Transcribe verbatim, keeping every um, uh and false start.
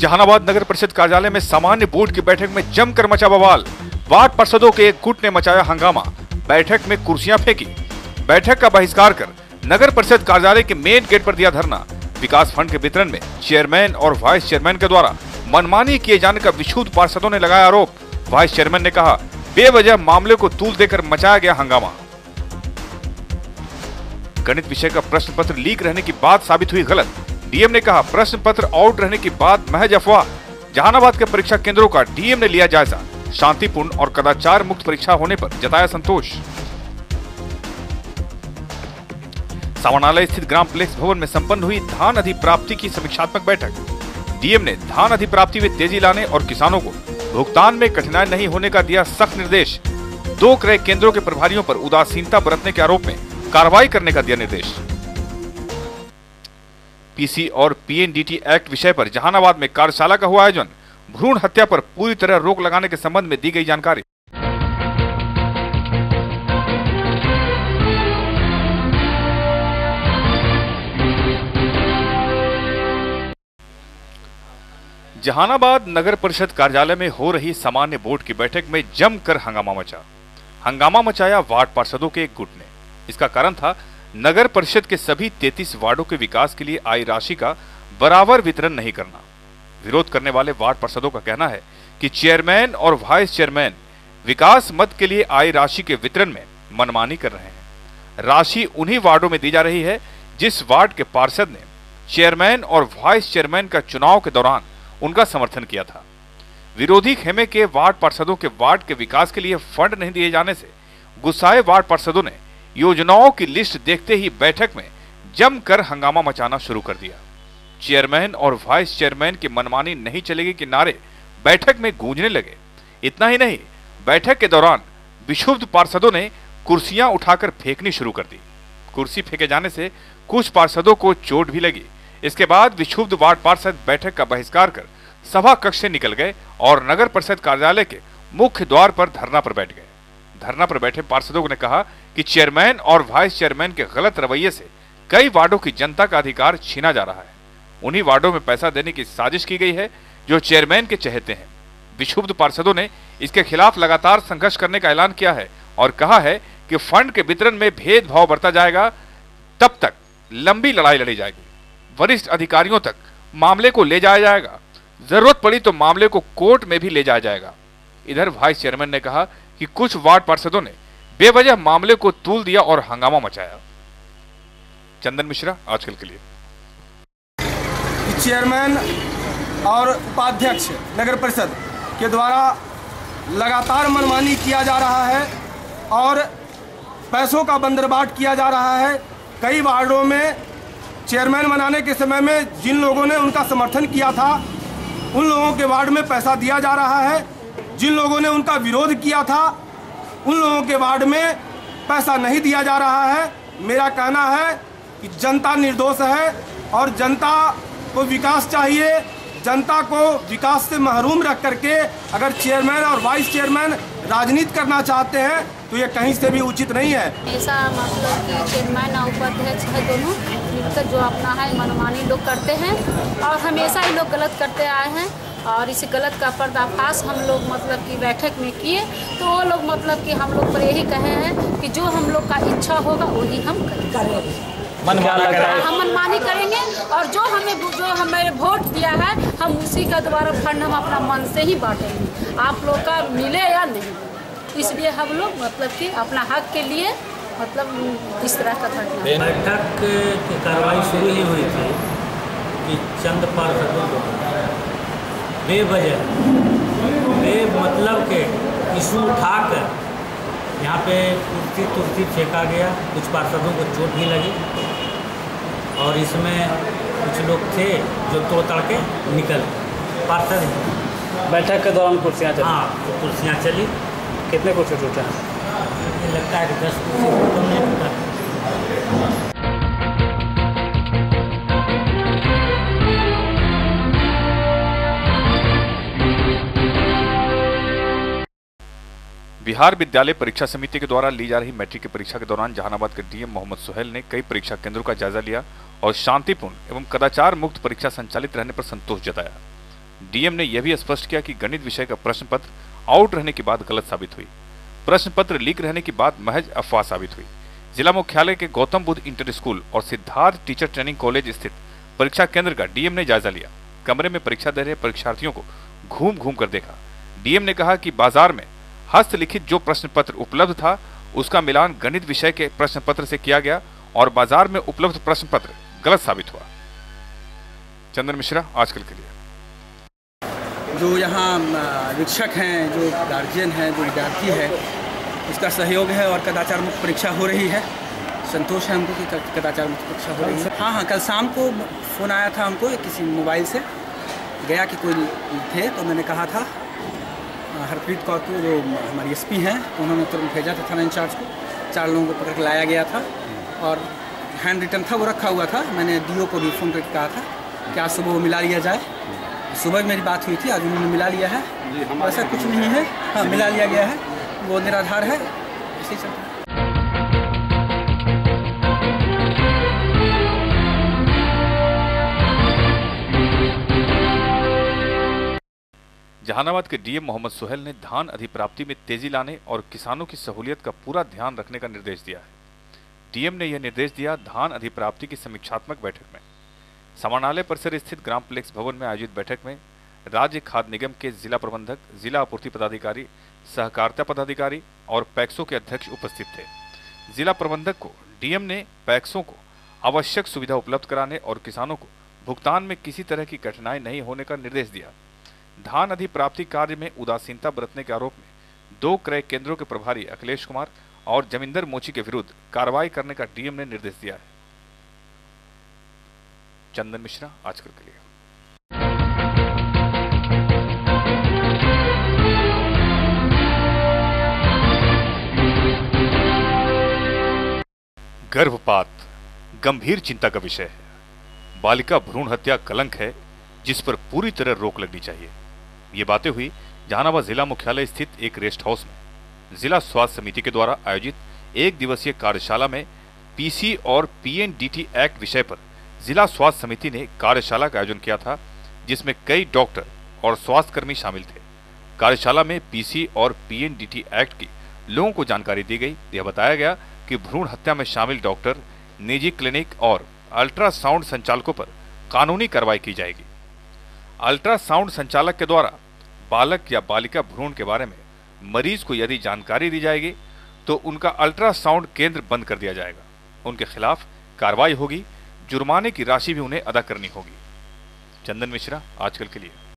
जहानाबाद नगर परिषद कार्यालय में सामान्य बोर्ड की बैठक में जमकर मचा बवाल। वार्ड पार्षदों के एक गुट ने मचाया हंगामा। बैठक में कुर्सियां फेंकी। बैठक का बहिष्कार कर नगर परिषद कार्यालय के मेन गेट पर दिया धरना। विकास फंड के वितरण में चेयरमैन और वाइस चेयरमैन के द्वारा मनमानी किए जाने का विक्षुब्ध पार्षदों ने लगाया आरोप। वाइस चेयरमैन ने कहा, बेवजह मामले को तूल देकर मचाया गया हंगामा। गणित विषय का प्रश्न पत्र लीक रहने की बात साबित हुई गलत। डीएम ने कहा, प्रश्न पत्र आउट रहने की बात महज अफवाह। जहानाबाद के परीक्षा केंद्रों का डीएम ने लिया जायजा। शांतिपूर्ण और कदाचार मुक्त परीक्षा होने पर जताया संतोष। समानालय स्थित ग्राम प्लेक्स भवन में संपन्न हुई धान अधिप्राप्ति की समीक्षात्मक बैठक। डीएम ने धान अधिप्राप्ति में तेजी लाने और किसानों को भुगतान में कठिनाई नहीं होने का दिया सख्त निर्देश। दो क्रय केंद्रों के प्रभारियों पर उदासीनता बरतने के आरोप में कार्रवाई करने का दिया निर्देश। पीसी और पीएनडीटी एक्ट विषय पर जहानाबाद में कार्यशाला का हुआ आयोजन। भ्रूण हत्या पर पूरी तरह रोक लगाने के संबंध में दी गई जानकारी। जहानाबाद नगर परिषद कार्यालय में हो रही सामान्य बोर्ड की बैठक में जमकर हंगामा मचा। हंगामा मचाया वार्ड पार्षदों के एक गुट ने। इसका कारण था नगर परिषद के सभी तैंतीस वार्डों के विकास के लिए आई राशि का बराबर वितरण नहीं करना। विरोध करने वाले वार्ड पार्षदों का कहना है कि चेयरमैन और वाइस चेयरमैन विकास मद के लिए आई राशि के वितरण में मनमानी कर रहे हैं। राशि उन्हीं वार्डों में दी जा रही है जिस वार्ड के पार्षद ने चेयरमैन और वाइस चेयरमैन का चुनाव के दौरान उनका समर्थन किया था। विरोधी खेमे के वार्ड पार्षदों के वार्ड के विकास के लिए फंड नहीं दिए जाने से गुस्साए वार्ड पार्षदों ने योजनाओं की लिस्ट देखते ही बैठक में जमकर हंगामा मचाना शुरू कर दिया। चेयरमैन और वाइस चेयरमैन की मनमानी नहीं चलेगी के नारे बैठक में गूंजने लगे। इतना ही नहीं, बैठक के दौरान विक्षुब्ध पार्षदों ने कुर्सियां उठाकर फेंकनी शुरू कर दी। कुर्सी फेंके जाने से कुछ पार्षदों को चोट भी लगी। इसके बाद विक्षुब्ध वार्ड पार्षद बैठक का बहिष्कार कर सभा कक्ष से निकल गए और नगर परिषद कार्यालय के मुख्य द्वार पर धरना पर बैठ गए। धरना पर बैठे पार्षदों ने कहा कि चेयरमैन और वाइस चेयरमैन के गलत रवैये से कई वार्डों की जनता का अधिकार छीना जा रहा है। उन्हीं वार्डों में पैसा देने की साजिश की गई है जो चेयरमैन के चहेते हैं। विक्षुब्ध पार्षदों ने इसके खिलाफ लगातार संघर्ष करने का ऐलान किया है और कहा है कि फंड के वितरण में भेदभाव बरता जाएगा, तब तक लंबी लड़ाई लड़ी जाएगी। वरिष्ठ अधिकारियों तक मामले को ले जाया जाएगा। जरूरत पड़ी तो मामले को कोर्ट में भी ले जाया जाएगा। इधर वाइस चेयरमैन ने कहा कि कुछ वार्ड पार्षदों ने बेवजह मामले को तूल दिया और हंगामा मचाया। चंदन मिश्रा, आजकल के लिए। चेयरमैन और उपाध्यक्ष नगर परिषद के द्वारा लगातार मनमानी किया जा रहा है और पैसों का बंदरबाट किया जा रहा है। कई वार्डों में चेयरमैन बनाने के समय में जिन लोगों ने उनका समर्थन किया था उन लोगों के वार्ड में पैसा दिया जा रहा है। जिन लोगों ने उनका विरोध किया था उन लोगों के वार्ड में पैसा नहीं दिया जा रहा है। मेरा कहना है कि जनता निर्दोष है और जनता को विकास चाहिए। जनता को विकास से महरूम रख करके अगर चेयरमैन और वाइस चेयरमैन राजनीति करना चाहते हैं तो ये कहीं से भी उचित नहीं है। ऐसा मतलब कि चेयरमैन और उपाध्यक्ष है दोनों मिलकर जो अपना है मनमानी लोग करते हैं और हमेशा ही लोग गलत करते आए हैं और इस गलत का पर्दाफाश हम लोग मतलब कि बैठक में किए तो वो लोग मतलब कि हम लोग पर यही कहे हैं कि जो हम लोग का इच्छा होगा वही हम करेंगे। हम मनमानी करेंगे और जो हमें जो हमें वोट दिया है हम उसी का द्वारा फंड हम अपना मन से ही बांटेंगे। आप लोग का मिले या नहीं, इसलिए हम लोग मतलब कि अपना हक के लिए मतलब इस तरह का घटना। बैठक की कार्रवाई शुरू ही हुई थी कि चंद पार्षदों को बेवजह बे मतलब के इशू उठाकर यहाँ पे कुर्सी तुर्सी फेंका गया। कुछ पार्षदों को चोट भी लगी और इसमें कुछ लोग थे जो तोड़ ताड़ के निकल पार्षद। बैठक के दौरान कुर्सियाँ चली? हाँ, तो कुर्सियाँ चली। कितने कुर्सी टूटे? लगता है कि दस कुर्सी कम नहीं टूटा। बिहार विद्यालय परीक्षा समिति के द्वारा ली जा रही मैट्रिक की परीक्षा के दौरान जहानाबाद के डीएम मोहम्मद सुहेल ने कई परीक्षा केंद्रों का जायजा लिया और शांतिपूर्ण एवं कदाचार मुक्त परीक्षा संचालित रहने पर संतोष जताया। डीएम ने यह भी स्पष्ट किया कि गणित विषय का प्रश्न पत्र आउट रहने के बाद गलत साबित हुई। प्रश्न पत्र लीक रहने के बाद महज अफवाह साबित हुई। जिला मुख्यालय के गौतम बुद्ध इंटर स्कूल और सिद्धार्थ टीचर ट्रेनिंग कॉलेज स्थित परीक्षा केंद्र का डीएम ने जायजा लिया। कमरे में परीक्षा दे रहे परीक्षार्थियों को घूम घूम कर देखा। डीएम ने कहा कि बाजार में हस्तलिखित जो प्रश्न पत्र उपलब्ध था उसका मिलान गणित विषय के प्रश्न पत्र से किया गया और बाजार में उपलब्ध प्रश्न पत्र गलत साबित हुआ। चंदन मिश्रा, आजकल के लिए। जो यहाँ शिक्षक हैं, जो गार्जियन हैं, जो विद्यार्थी है, उसका सहयोग है और कदाचार मुक्त परीक्षा हो रही है। संतोष है हमको कि कदाचार मुक्त परीक्षा हो रही है। हाँ हाँ कल शाम को फ़ोन आया था हमको किसी मोबाइल से, गया कि कोई थे, तो मैंने कहा था हरप्रीत कौर को, जो हमारी एसपी हैं, तो उन्होंने तुरंत भेजा था थाना इंचार्ज को। चार लोगों को पकड़ के लाया गया था और हैंड रिटन था, वो रखा हुआ था। मैंने डीओ को भी फ़ोन करके कहा था कि आज सुबह वो मिला लिया जाए। सुबह मेरी बात हुई थी, आज उन्होंने मिला लिया है। ऐसा कुछ नहीं है, हाँ मिला लिया गया है, वो निराधार है। ऐसे चलता है। जहानाबाद के डीएम मोहम्मद सुहेल ने धान अधिप्राप्ति में तेजी लाने और किसानों की सहूलियत का पूरा ध्यान रखने का निर्देश दिया है। डीएम ने यह निर्देश दिया धान अधिप्राप्ति की समीक्षात्मक बैठक में। समानालय परिसर स्थित ग्राम प्लेक्स भवन में आयोजित बैठक में राज्य खाद्य निगम के जिला प्रबंधक, जिला आपूर्ति पदाधिकारी, सहकारिता पदाधिकारी और पैक्सों के अध्यक्ष उपस्थित थे। जिला प्रबंधक को डीएम ने पैक्सों को आवश्यक सुविधा उपलब्ध कराने और किसानों को भुगतान में किसी तरह की कठिनाई नहीं होने का निर्देश दिया। धान अधिप्राप्ति कार्य में उदासीनता बरतने के आरोप में दो क्रय केंद्रों के प्रभारी अखिलेश कुमार और जमिंदर मोची के विरुद्ध कार्रवाई करने का डीएम ने निर्देश दिया है। चंदन मिश्रा, आजकल के लिए। गर्भपात गंभीर चिंता का विषय है। बालिका भ्रूण हत्या कलंक है जिस पर पूरी तरह रोक लगनी चाहिए। ये बातें हुई जहानाबाद जिला मुख्यालय स्थित एक रेस्ट हाउस में जिला स्वास्थ्य समिति के द्वारा आयोजित एक दिवसीय कार्यशाला में पीसी और पीएनडीटी एक्ट विषय पर जिला स्वास्थ्य समिति ने कार्यशाला का आयोजन किया था, जिसमें कई डॉक्टर और स्वास्थ्य कर्मी शामिल थे। कार्यशाला में पीसी और पीएनडीटी एक्ट की लोगों को जानकारी दी गई। यह बताया गया कि भ्रूण हत्या में शामिल डॉक्टर, निजी क्लिनिक और अल्ट्रासाउंड संचालकों पर कानूनी कार्रवाई की जाएगी। अल्ट्रासाउंड संचालक के द्वारा बालक या बालिका भ्रूण के बारे में मरीज को यदि जानकारी दी जाएगी तो उनका अल्ट्रासाउंड केंद्र बंद कर दिया जाएगा। उनके खिलाफ कार्रवाई होगी, जुर्माने की राशि भी उन्हें अदा करनी होगी। चंदन मिश्रा, आजकल के लिए।